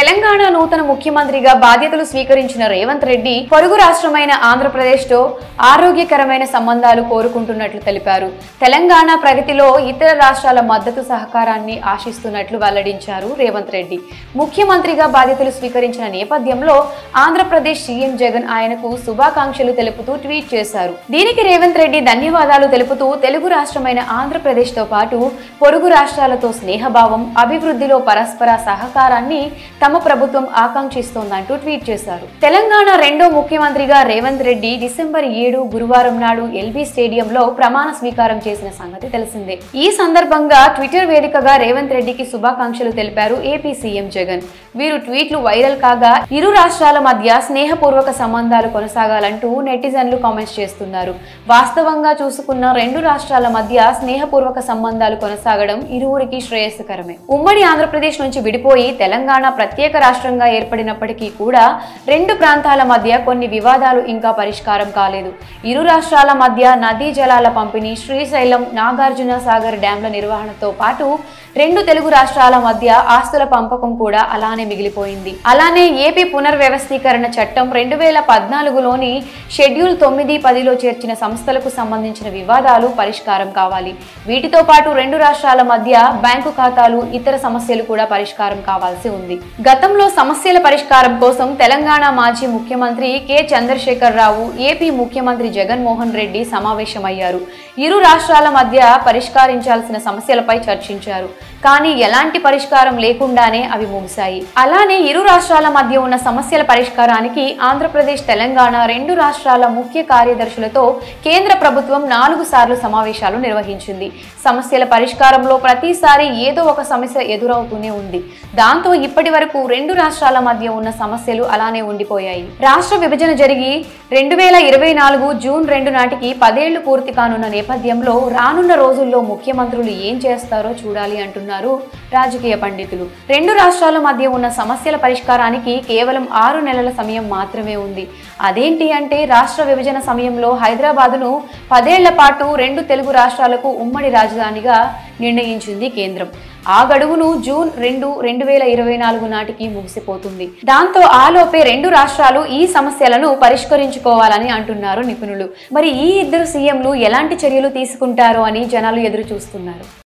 తెలంగాణ నూతన ముఖ్యమంత్రిగా బాధ్యతలు స్వీకరించిన రేవంత్ రెడ్డి పొరుగు రాష్ట్రమైన ఆంధ్రప్రదేశ్తో ఆరోగ్యకరమైన సంబంధాలు కోరుకుంటున్నట్లు తెలిపారు. తెలంగాణ ప్రగతిలో ఇతర రాష్ట్రాల మద్దతు సహకారాన్ని ఆశిస్తున్నట్లు వెల్లడించారు రేవంత్ రెడ్డి. ముఖ్యమంత్రిగా బాధ్యతలు స్వీకరించిన నేపథ్యంలో ఆంధ్రప్రదేశ్ సీఎం జగన్ ఆయనకు శుభాకాంక్షలు తెలుపుతూ ట్వీట్ చేశారు. దీనికి రేవంత్ రెడ్డి ధన్యవాదాలు తెలుపుతూ తెలుగు రాష్ట్రమైన ఆంధ్రప్రదేశ్తో పాటు పొరుగు రాష్ట్రాలతో స్నేహభావం, అభివృద్ధిలో పరస్పర సహకారాన్ని తమ ప్రభుత్వం ఆకాంక్షిస్తోందంటూ ట్వీట్ చేశారు. తెలంగాణ రెండో ముఖ్యమంత్రిగా రేవంత్ రెడ్డి డిసెంబర్ 7 గురువారం నాడు ఎల్బీ స్టేడియంలో ప్రమాణ స్వీకారం చేసిన సంగతి తెలిసిందే. ఈ సందర్భంగా ట్విట్టర్ వేదికగా రేవంత్ రెడ్డికి శుభాకాంక్షలు తెలిపారు ఏపీ సీఎం జగన్. వీరు ట్వీట్లు వైరల్ కాగా ఇరు రాష్ట్రాల మధ్య స్నేహపూర్వక సంబంధాలు కొనసాగాలంటూ నెటిజన్లు కామెంట్స్ చేస్తున్నారు. వాస్తవంగా చూసుకున్న రెండు రాష్ట్రాల మధ్య స్నేహపూర్వక సంబంధాలు కొనసాగడం ఇరువురికి శ్రేయస్కరమే. ఉమ్మడి ఆంధ్రప్రదేశ్ నుంచి విడిపోయి తెలంగాణ ప్రత్యేక రాష్ట్రంగా ఏర్పడినప్పటికీ కూడా రెండు ప్రాంతాల మధ్య కొన్ని వివాదాలు ఇంకా పరిష్కారం కాలేదు. ఇరు రాష్ట్రాల మధ్య నదీ జలాల పంపిణీ, శ్రీశైలం, నాగార్జున సాగర్ డ్యాంల నిర్వహణతో పాటు రెండు తెలుగు రాష్ట్రాల మధ్య ఆస్తుల పంపకం కూడా అలానే మిగిలిపోయింది. అలానే ఏపీ పునర్వ్యవస్థీకరణ చట్టం 2014లోని షెడ్యూల్ 9, 10లో చేర్చిన సంస్థలకు సంబంధించిన వివాదాలు పరిష్కారం కావాలి. వీటితో పాటు రెండు రాష్ట్రాల మధ్య బ్యాంకు ఖాతాలు, ఇతర సమస్యలు కూడా పరిష్కారం కావాల్సి ఉంది. గతంలో సమస్యల పరిష్కారం కోసం తెలంగాణ మాజీ ముఖ్యమంత్రి కె చంద్రశేఖర్ రావు, ఏపీ ముఖ్యమంత్రి జగన్మోహన్ రెడ్డి సమావేశమయ్యారు. ఇరు రాష్ట్రాల మధ్య పరిష్కరించాల్సిన సమస్యలపై చర్చించారు. కానీ ఎలాంటి పరిష్కారం లేకుండానే అవి ముగిశాయి. అలానే ఇరు రాష్ట్రాల మధ్య ఉన్న సమస్యల పరిష్కారానికి ఆంధ్రప్రదేశ్, తెలంగాణ రెండు రాష్ట్రాల ముఖ్య కార్యదర్శులతో కేంద్ర ప్రభుత్వం 4 సార్లు సమావేశాలు నిర్వహించింది. సమస్యల పరిష్కారంలో ప్రతిసారి ఏదో ఒక సమస్య ఎదురవుతూనే ఉంది. దాంతో ఇప్పటి వరకు రెండు రాష్ట్రాల మధ్య ఉన్న సమస్యలు అలానే ఉండిపోయాయి. రాష్ట్ర విభజన జరిగి 2024 జూన్ 2 నాటికి 10 ఏళ్లు పూర్తి కానున్న నేపథ్యంలో రానున్న రోజుల్లో ముఖ్యమంత్రులు ఏం చేస్తారో చూడాలి అంటున్నారు రాజకీయ పండితులు. రెండు రాష్ట్రాల మధ్య ఉన్న సమస్యల పరిష్కారానికి కేవలం 6 నెలల సమయం మాత్రమే ఉంది. అదేంటి అంటే రాష్ట్ర విభజన సమయంలో హైదరాబాదును 10 ఏళ్ల పాటు రెండు తెలుగు రాష్ట్రాలకు ఉమ్మడి రాజధానిగా నిర్ణయించింది కేంద్రం. ఆ గడువును జూన్ 2, 2024 నాటికి ముగిసిపోతుంది. దాంతో ఆలోపే రెండు రాష్ట్రాలు ఈ సమస్యలను పరిష్కరించుకోవాలని అంటున్నారు నిపుణులు. మరి ఈ ఇద్దరు సీఎంలు ఎలాంటి చర్యలు తీసుకుంటారో అని జనాలు ఎదురు చూస్తున్నారు.